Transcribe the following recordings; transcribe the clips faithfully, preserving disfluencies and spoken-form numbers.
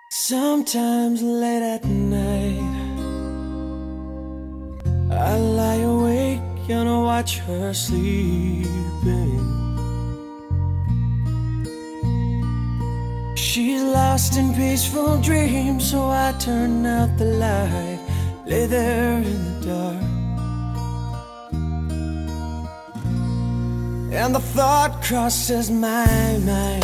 Sometimes late at night I lie awake and I watch her sleeping. She's lost in peaceful dreams, so I turn out the light, lay there in the dark. And the thought crosses my mind,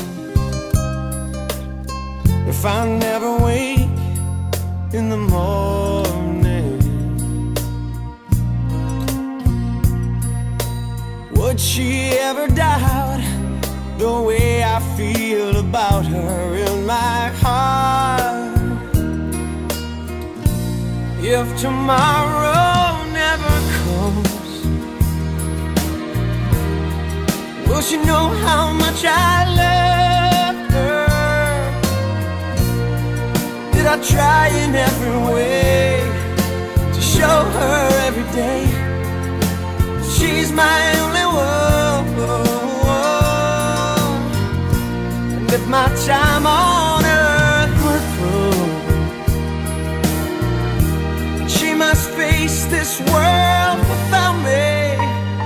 if I never wake in the morning, would she ever doubt the way I feel about her in my heart? If tomorrow never comes, will she know how much I love her? Did I try in every way to show her every day she's my only one? And if my time on earth were through, she must face this world without me,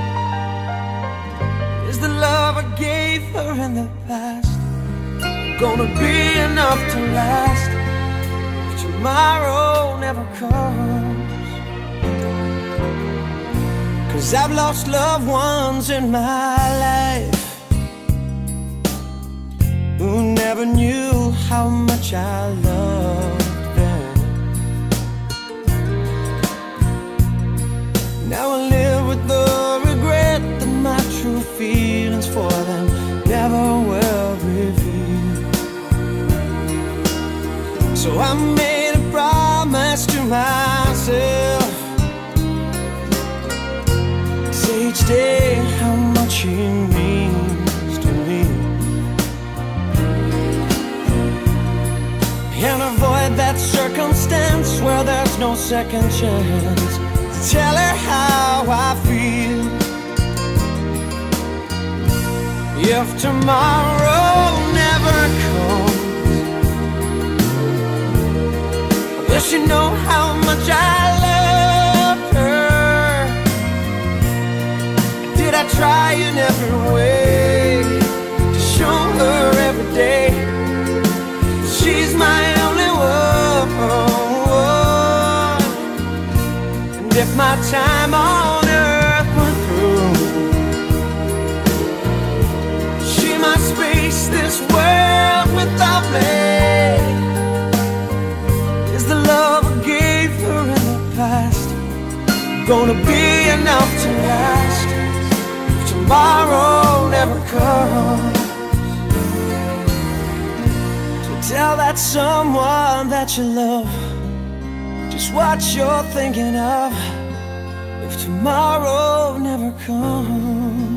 is the love I gave her in the past gonna be enough to last if tomorrow never comes? 'Cause I've lost loved ones in my life who never knew how much I loved them. Now I live with the regret that my true feelings for them never will reveal. So I made a promise to myself, say each day how much he means to me, and avoid that circumstance where there's no second chance to tell her how I feel. If tomorrow never comes, will she know how much I love her? Did I try in every way to show her every day she's my only one? And if my time on earth were through, she must face this world without me, is the love I gave her in the past gonna be enough to last if tomorrow never comes? Tell that someone that you love just what you're thinking of if tomorrow never comes.